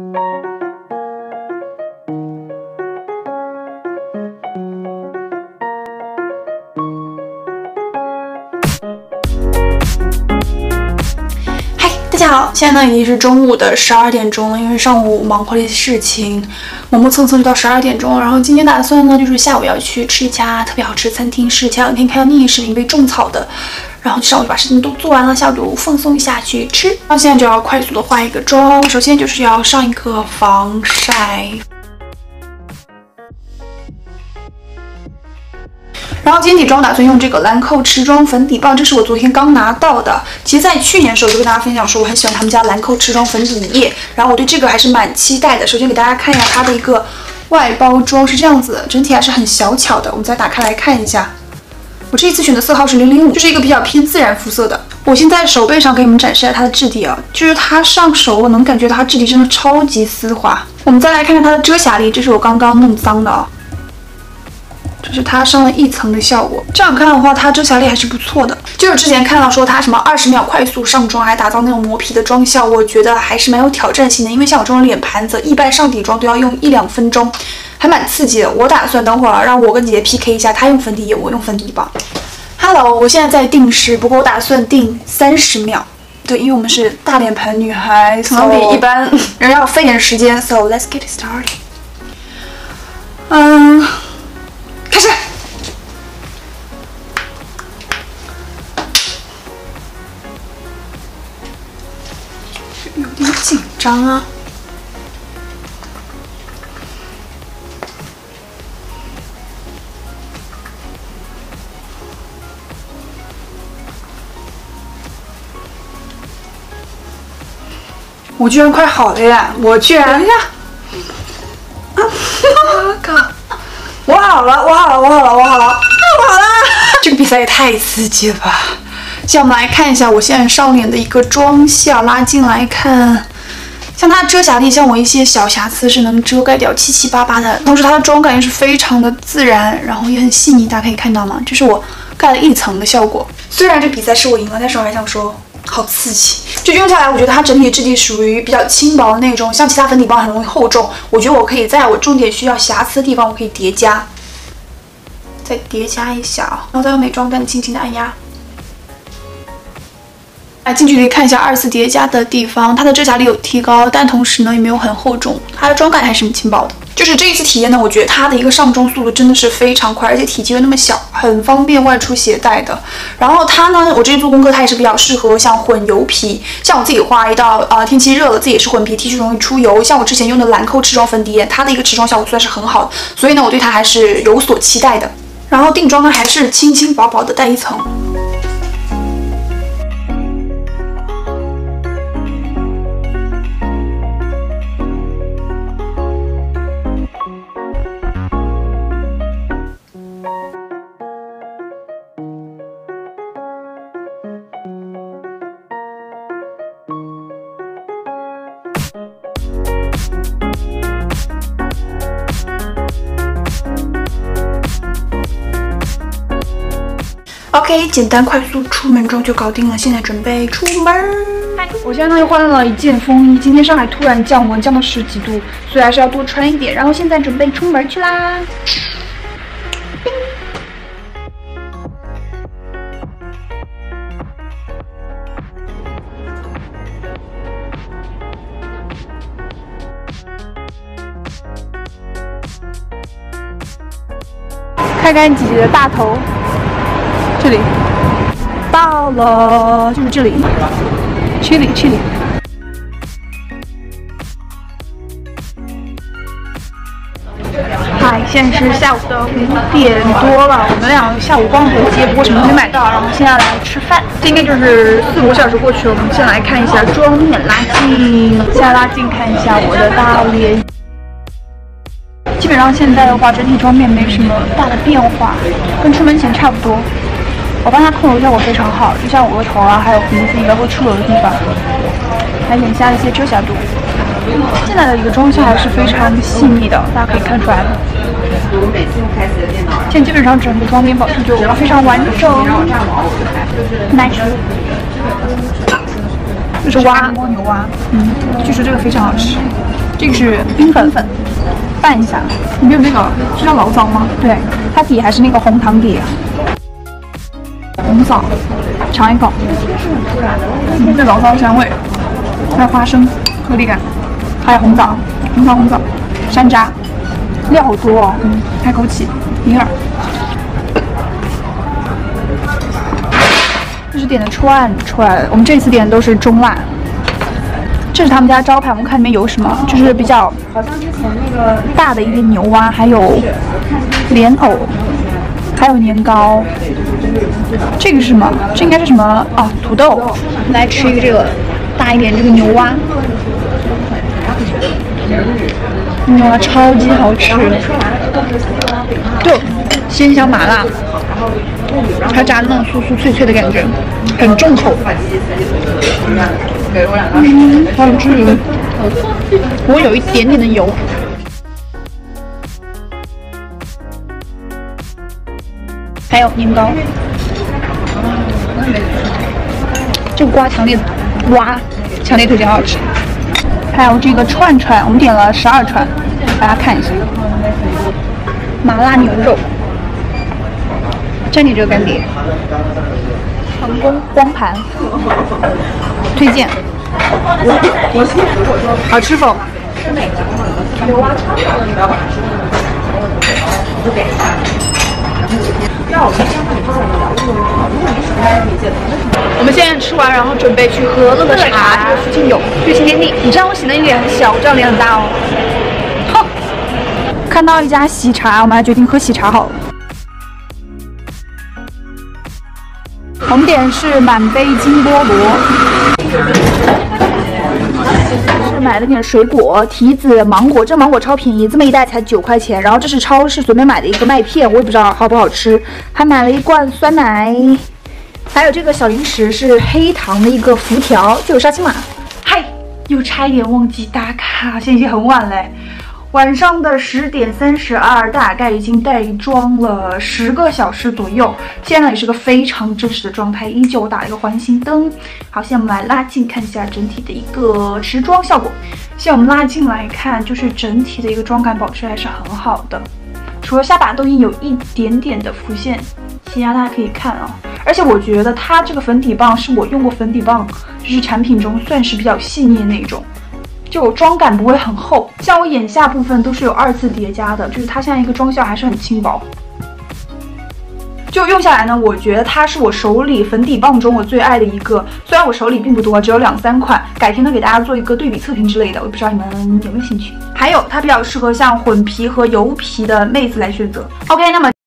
大家好，现在呢已经是中午的12点钟了，因为上午忙活了一些事情，磨磨蹭蹭就到12点钟。然后今天打算呢就是下午要去吃一家特别好吃的餐厅，是前两天看到另一视频被种草的，然后上午就把事情都做完了，下午就放松一下去吃。然后现在就要快速的化一个妆，首先就是要上一个防晒。然后今天底妆打算用这个兰蔻持妆粉底棒，这是我昨天刚拿到的。其实，在去年的时候就跟大家分享说，我很喜欢他们家兰蔻持妆粉底液，然后我对这个还是蛮期待的。首先给大家看一下它的一个外包装是这样子的，整体还是很小巧的。我们再打开来看一下，我这一次选的色号是005，就是一个比较偏自然肤色的。我现在手背上给你们展示一下它的质地啊，就是它上手我能感觉到它质地真的超级丝滑。我们再来看看它的遮瑕力，这是我刚刚弄脏的啊。这是它上了一层的效果，这样看的话，它遮瑕力还是不错的。就是之前看到说它什么20秒快速上妆，还打造那种磨皮的妆效，我觉得还是蛮有挑战性的。因为像我这种脸盘子，一般上底妆都要用1-2分钟，还蛮刺激的。我打算等会儿让我跟姐姐 PK 一下，她用粉底液，我用粉底棒。Hello， 我现在在定时，不过我打算定30秒。对，因为我们是大脸盘女孩，可能比一般人要费点时间。So let's get it started。开始。有点紧张啊。我居然快好了呀！我居然呀！靠！我好了！这个比赛也太刺激了吧！现在我们来看一下我现在上脸的一个妆效，拉近来看，像它遮瑕力，像我一些小瑕疵是能遮盖掉七七八八的，同时它的妆感也是非常的自然，然后也很细腻，大家可以看到吗？这是我盖了一层的效果。虽然这比赛是我赢了，但是我还想说，好刺激！就用下来，我觉得它整体质地属于比较轻薄的那种，像其他粉底棒很容易厚重。我觉得我可以在我重点需要瑕疵的地方，我可以叠加，再叠加一下啊，然后再用美妆蛋轻轻的按压。来近距离看一下2次叠加的地方，它的遮瑕力有提高，但同时呢也没有很厚重，它的妆感还是很轻薄的。就是这一次体验呢，我觉得它的一个上妆速度真的是非常快，而且体积又那么小，很方便外出携带的。然后它呢，我这次做功课，它也是比较适合像混油皮，像我自己画一道天气热了，自己也是混皮 T 恤容易出油。像我之前用的兰蔻持妆粉底液，它的一个持妆效果算是很好的，所以呢，我对它还是有所期待的。然后定妆呢，还是轻轻薄薄的带一层。OK， 简单快速出门妆就搞定了，现在准备出门。我现在呢又换了一件风衣，今天上海突然降温，降到10几度，所以还是要多穿一点。然后现在准备出门去啦。看看姐姐的大头。这里到了，就是这里 ，chili。嗨，现在是下午的5点多了，我们俩下午逛活街，不过什么都没买到，然后现在来吃饭。这应该就是4、5个小时过去了，我们先来看一下妆面拉近，现在拉近看一下我的大脸。基本上现在的话，整体妆面没什么大的变化，跟出门前差不多。我帮它控油效果非常好，就像我额头啊，还有鼻子应该会出油的地方，还眼下的一些遮瑕度。现在的一个妆效还是非常细腻的，大家可以看出来。现在基本上整个妆面保持就非常完整。nice。这是蛙蜗牛蛙，据说这个非常好吃。 这个是冰粉，拌一下，里面有那个是叫醪糟吗？对，它底还是那个红糖底。红枣，尝一口，这醪糟香味，还有花生颗粒感，还有红枣，红枣，山楂，料好多哦，开口起，银耳。这是点的串，我们这次点的都是中辣。这是他们家招牌，我们看里面有什么，就是比较大的一个牛蛙，还有莲藕，还有年糕。这个是什么？这应该是什么啊？土豆。来吃一个这个大一点这个牛蛙，牛蛙超级好吃，就鲜香麻辣，它炸的那种酥酥脆脆的感觉，很重口。好吃，我有一点点的油。还有年糕，这个瓜强烈推荐，好吃。还有这个串，我们点了12串，大家看一下，麻辣牛肉，蘸点这个干碟，成功光盘，推荐，好吃否？我们现在吃完，然后准备去喝乐乐茶，这个附近有绿青天地。你知道我洗的那脸很小，我这张脸很大哦。哼，看到一家喜茶，我们还决定喝喜茶好了。我们点的是满杯金菠萝。买了点水果，提子、芒果，这芒果超便宜，这么一袋才9块钱。然后这是超市随便买的一个麦片，我也不知道好不好吃。还买了一罐酸奶，还有这个小零食是黑糖的一个符条，就有杀青码。嗨，又差一点忘记打卡，现在已经很晚嘞。晚上的10点32，大概已经带妆了10个小时左右。现在也是个非常真实的状态，依旧打了一个环形灯。好，现在我们来拉近看一下整体的一个持妆效果。现在我们拉近来看，就是整体的一个妆感保持还是很好的，除了下巴都已经有一点点的浮现，其他大家可以看啊。而且我觉得它这个粉底棒是我用过粉底棒就是产品中算是比较细腻的那种。就妆感不会很厚，像我眼下部分都是有2次叠加的，就是它现在一个妆效还是很轻薄。就用下来呢，我觉得它是我手里粉底棒中我最爱的一个，虽然我手里并不多，只有2、3款，改天呢给大家做一个对比测评之类的，我不知道你们有没有兴趣。还有它比较适合像混皮和油皮的妹子来选择。OK， 那么。